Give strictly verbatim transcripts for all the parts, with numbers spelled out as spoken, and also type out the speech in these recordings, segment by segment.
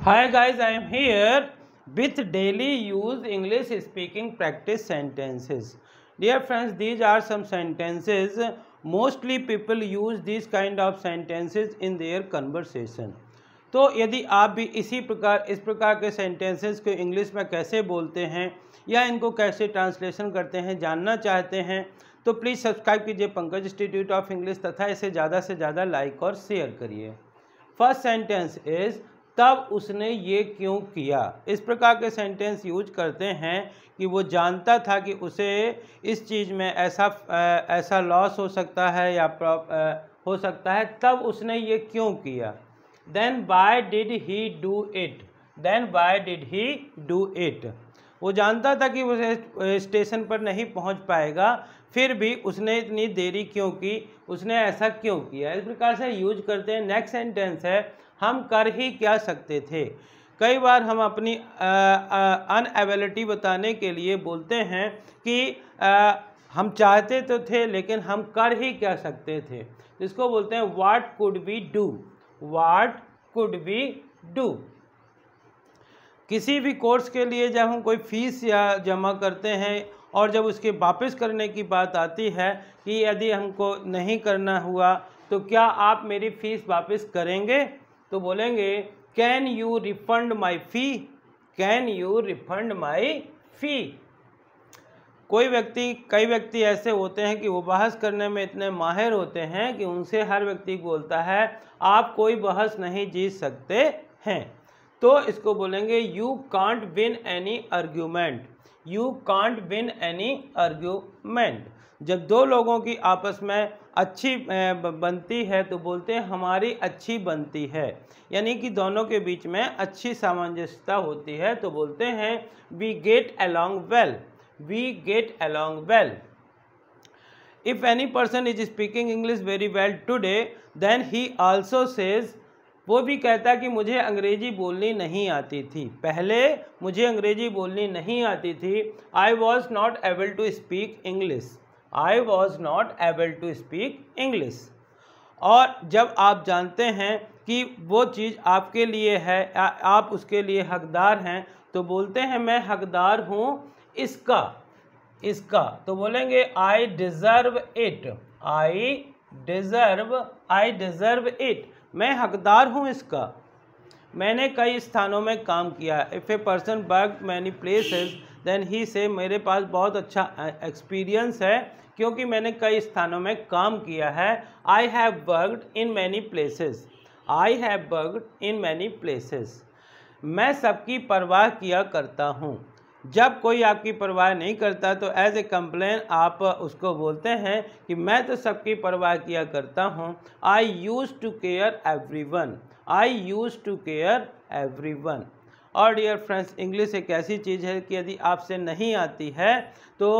Hi guys, I am here with daily use English speaking practice sentences. Dear friends, these are some sentences. Mostly people use these kind of sentences in their conversation. तो यदि आप भी इसी प्रकार इस प्रकार के sentences को इंग्लिश में कैसे बोलते हैं या इनको कैसे ट्रांसलेशन करते हैं जानना चाहते हैं तो प्लीज़ सब्सक्राइब कीजिए पंकज इंस्टीट्यूट ऑफ इंग्लिश तथा इसे ज़्यादा से ज़्यादा लाइक और शेयर करिए। फर्स्ट सेंटेंस इज़ तब उसने ये क्यों किया। इस प्रकार के सेंटेंस यूज करते हैं कि वो जानता था कि उसे इस चीज़ में ऐसा ऐसा लॉस हो सकता है या हो सकता है, तब उसने ये क्यों किया। Then why did he do it then why did he do it वो जानता था कि वो स्टेशन पर नहीं पहुंच पाएगा, फिर भी उसने इतनी देरी क्यों की, उसने ऐसा क्यों किया। इस प्रकार से यूज करते हैं। नेक्स्ट सेंटेंस है हम कर ही क्या सकते थे। कई बार हम अपनी अनएबिलिटी बताने के लिए बोलते हैं कि आ, हम चाहते तो थे लेकिन हम कर ही क्या सकते थे। इसको बोलते हैं what could we do what could we do. किसी भी कोर्स के लिए जब हम कोई फीस या जमा करते हैं और जब उसके वापस करने की बात आती है कि यदि हमको नहीं करना हुआ तो क्या आप मेरी फ़ीस वापस करेंगे, तो बोलेंगे can you refund my fee can you refund my fee. कोई व्यक्ति कई व्यक्ति ऐसे होते हैं कि वो बहस करने में इतने माहिर होते हैं कि उनसे हर व्यक्ति बोलता है आप कोई बहस नहीं जीत सकते हैं, तो इसको बोलेंगे you can't win any argument you can't win any argument. जब दो लोगों की आपस में अच्छी बनती है तो बोलते हैं हमारी अच्छी बनती है, यानी कि दोनों के बीच में अच्छी सामंजस्यता होती है, तो बोलते हैं we get along well we get along well. If any person is speaking English very well today then he also says, वो भी कहता कि मुझे अंग्रेजी बोलनी नहीं आती थी, पहले मुझे अंग्रेजी बोलनी नहीं आती थी। I was not able to speak English I was not able to speak English. और जब आप जानते हैं कि वो चीज़ आपके लिए है, आ, आप उसके लिए हकदार हैं, तो बोलते हैं मैं हकदार हूँ इसका इसका तो बोलेंगे I deserve it I deserve I deserve it मैं हकदार हूँ इसका। मैंने कई स्थानों में काम किया। If a person work many places then he से, मेरे पास बहुत अच्छा एक्सपीरियंस है क्योंकि मैंने कई स्थानों में काम किया है। I have worked in many places I have worked in many places. मैं सबकी परवाह किया करता हूँ। जब कोई आपकी परवाह नहीं करता तो एज ए कंप्लेन आप उसको बोलते हैं कि मैं तो सबकी परवाह किया करता हूँ। I use to care everyone I use to care everyone. और डियर फ्रेंड्स, इंग्लिश एक ऐसी चीज़ है कि यदि आपसे नहीं आती है तो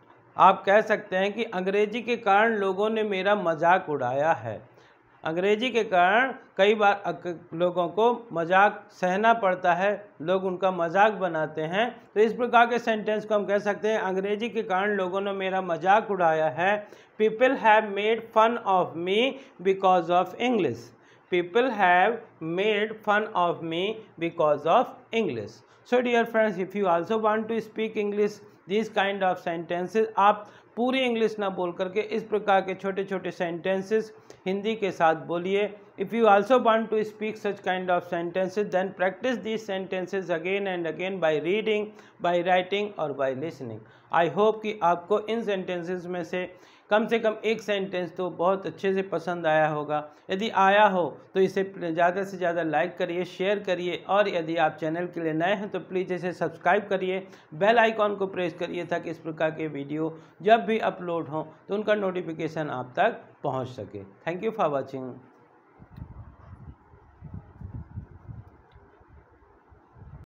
आप कह सकते हैं कि अंग्रेजी के कारण लोगों ने मेरा मजाक उड़ाया है। अंग्रेजी के कारण कई बार लोगों को मजाक सहना पड़ता है, लोग उनका मजाक बनाते हैं, तो इस प्रकार के सेंटेंस को हम कह सकते हैं अंग्रेजी के कारण लोगों ने मेरा मजाक उड़ाया है। People have made fun of me because of English people have made fun of me because of English. So dear friends, if you also want to speak English this kind of sentences, आप पूरी English ना बोल करके इस प्रकार के छोटे छोटे सेंटेंसेस हिंदी के साथ बोलिए। If you also want to speak such kind of sentences then practise these sentences again and again by reading, by writing और बाय लिसनिंग। आई होप कि आपको इन सेंटेंसेस में से कम से कम एक सेंटेंस तो बहुत अच्छे से पसंद आया होगा। यदि आया हो तो इसे ज़्यादा से ज़्यादा लाइक करिए, शेयर करिए, और यदि आप चैनल के लिए नए हैं तो प्लीज़ इसे सब्सक्राइब करिए, बेल आइकॉन को प्रेस करिए ताकि इस प्रकार के वीडियो जब भी अपलोड हों तो उनका नोटिफिकेशन आप तक पहुंच सके। Thank you for watching.